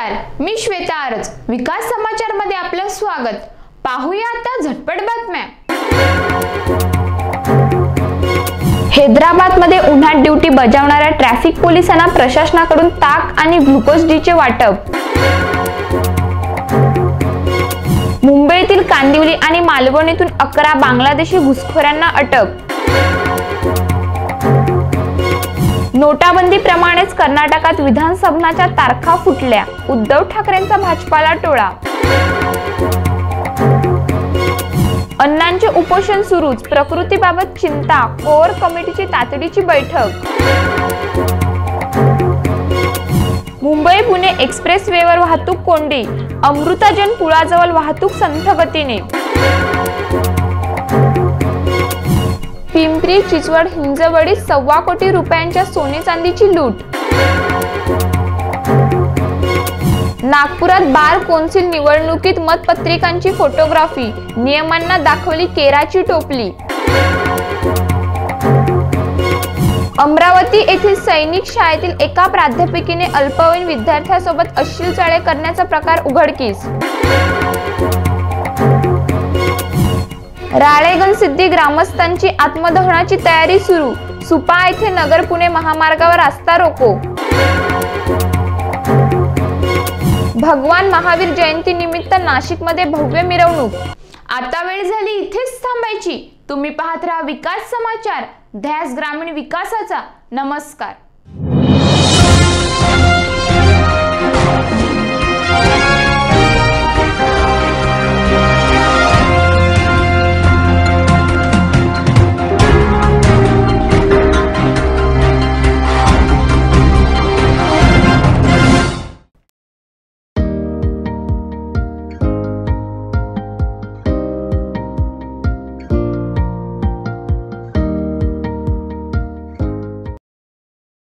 नमस्कार, मी श्वेता आरज. विकास समाचार मध्ये आपलं स्वागत. पाहूया आता झटपट बातम्या. हैदराबाद मध्ये उन्हात ड्युटी बजावणाऱ्या ट्रॅफिक पोलिसांना प्रशासनाकडून ताक आणि ग्लुकोज डी चे वाटप. मुंबईतील कांदिवली आणि मालवण येथून 11 बांगलादेशी घुसखोरांना अटक. नोटाबंदी प्रमाणेच कर्नाटकात विधानसभाच्या तारखा फुटल्या. उद्धव ठाकरेंचा भाजपाला टोळा. अण्णांचे उपोषण सुरूच, प्रकृतीबाबत चिंता, कोर कमिटीची तातडीची बैठक. मुंबई पुणे एक्सप्रेस वेवर वाहतूक कोंडी, अमृताजन पुलाजवळ वाहतूक संथ गतीने. पिंपरी चिंचवड हिंजवडीत 1.25 कोटी रुपयांच्या सोने चांदीची लूट. नागपुरात बार कौन्सिल निवडणुकीत मतपत्रिकांची फोटोग्राफी, नियमांना दाखवली केराची टोपली. अमरावती येथील सैनिक शाळेतील एका प्राध्यापिकेने अल्पवयीन विद्यार्थ्यासोबत अश्लील चाळे करण्याचा प्रकार उघडकीस. राळेगणसिद्धी ग्रामस्थांची आत्मदहनाची तयारी सुरू, सुपा येथे नगर पुणे महामार्गावर रास्ता रोको. भगवान महावीर जयंती निमित्त नाशिकमध्ये भव्य मिरवणूक. आता वेळ झाली इथेच थांबायची. तुम्ही पाहत राहा विकास समाचार, ध्यास ग्रामीण विकासाचा. नमस्कार.